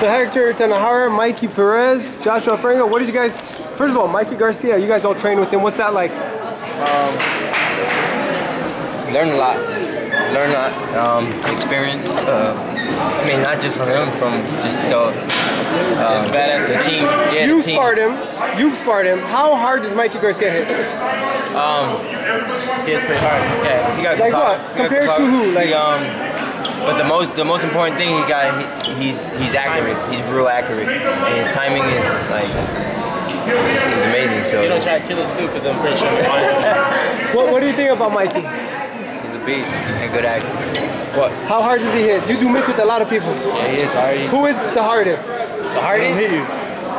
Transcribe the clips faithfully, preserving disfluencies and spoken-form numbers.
So Hector, Tanajara, Mikey, Perez, Joshua Franko. What did you guys? First of all, Mikey Garcia. You guys all trained with him. What's that like? Um, learn a lot. Learn a lot. Um, experience. Uh, I mean, not just from him, from just the, um, the team. Yeah, You've the team. sparred him. You've sparred him. How hard does Mikey Garcia hit? Um, he hits pretty hard. Yeah, he got like good what? power. Compared to who? Like he, um, but the most the most important thing he got, he, he's he's accurate. He's real accurate, and his timing is like it's, it's amazing. So you don't try to kill us too, because I'm pretty sure. what What do you think about Mikey? He's a beast and good actor. What? How hard does he hit? You do mix with a lot of people. Yeah, he is hard. Who is the hardest? The hardest? Hit you.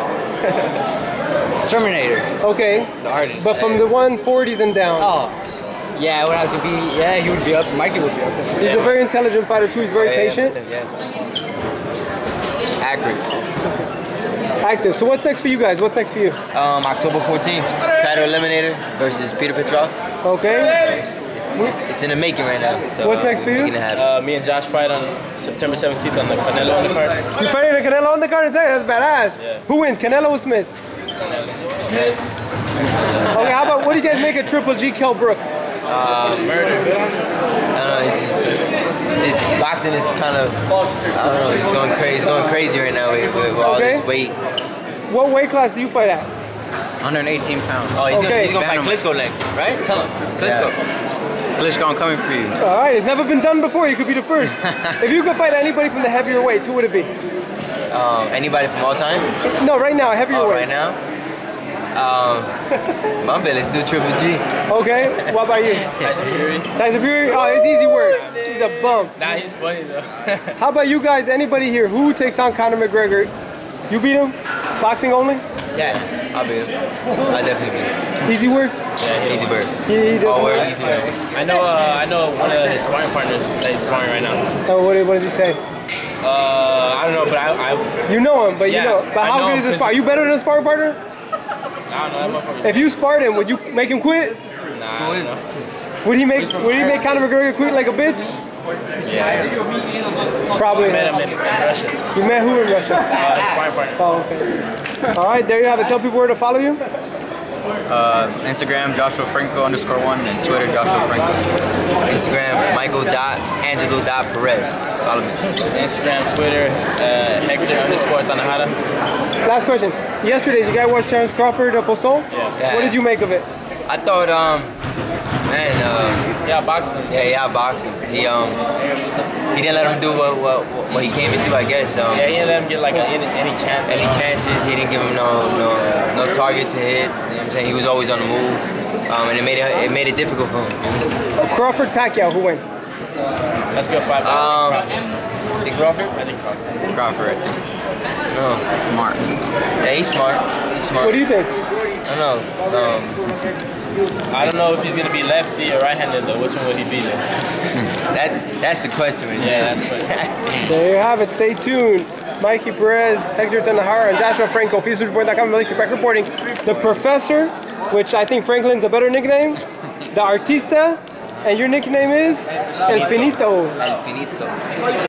Terminator. Okay. The hardest. But from the one forties and down. Oh. Yeah, when I was to be, yeah, he would be up. Mikey would be up. He's yeah. a very intelligent fighter too. He's very yeah, patient. Yeah. Accurate. Active. So what's next for you guys? What's next for you? Um, October fourteenth, title eliminator versus Peter Petrov. Okay. It's, it's, it's, it's in the making right now. So, what's next for you? Uh, me and Josh fight on September seventeenth on the Canelo undercard. You fighting the Canelo undercard? That's badass. Yeah. Who wins? Canelo or Smith? Canelo. Smith. Okay. How about what do you guys make of Triple G Kell Brook? Uh, murder. I don't know. It's, it's, it's, boxing is kind of, I don't know. It's going crazy. It's going crazy right now with, with all okay. this weight. What weight class do you fight at? one hundred eighteen pounds. Oh, he's okay. gonna, he's gonna fight Klitschko next, right? Tell him. Klitschko. Yeah. Klitschko, I'm coming for you. All right. It's never been done before. You could be the first. If you could fight anybody from the heavier weights, who would it be? Um, anybody from all time? No, right now, heavier oh, weights. right now? Um, my bad, let's do Triple G. Okay, what about you? Tyson Fury. Tyson Fury? Oh, it's easy work. He's a bum. Nah, he's funny though. How about you guys, anybody here, who takes on Conor McGregor? You beat him? Boxing only? Yeah, I'll beat him. I definitely beat him. Easy work? Yeah, easy work. He, he does All work. work, easy work. I know, uh, I know one of his sparring partners that he's sparring right now. Oh, what, what does he say? Uh, I don't know, but I, I You know him, but yeah, you know. But I how know good is his him, spar? You better than a sparring partner? I don't know, that motherfucker. If you sparred him, would you make him quit? Nah, I don't know. Would he make Would he make Conor McGregor quit like a bitch? Yeah. Probably. I met him in, in Russia. You met who in Russia? Uh, his sparring partner. Oh, okay. All right, there you have it. Tell people where to follow you. Uh, Instagram, Joshua Franko underscore one, and Twitter, Joshua Franko. Instagram, Michael dot Angelo dot Perez. Follow me. Instagram, Twitter, uh, Hector underscore Tanajara. Last question. Yesterday, did you guys watch Terrence Crawford uh, Postol? Yeah. Yeah. What did you make of it? I thought, um, man, uh, Yeah, boxing. yeah, yeah, boxing. He, um, he didn't let him do what, what, what he came to do, I guess. Um, Yeah, he didn't let him get like a, any, any chance. any chances, he didn't give him no, no, no target to hit. You know what I'm saying? He was always on the move, um, and it made it, it made it difficult for him. Uh, Crawford Pacquiao, who wins? Let's go five. Um, Crawford. Think Crawford? I think Crawford. Crawford, I think. No. Smart. Yeah, he's smart. He's smart. What do you think? I don't know. Um, I don't know if he's gonna be lefty or right-handed though. Which one would he be though? that that's the question. Right Yeah, there. that's what. There you have it. Stay tuned. Mikey Perez, Hector Tanajara, and Joshua Franko. Easnews Boxing dot com, Malaysia back reporting. The Professor, which I think Franklin's a better nickname. The Artista, and your nickname is El Finito. El Finito.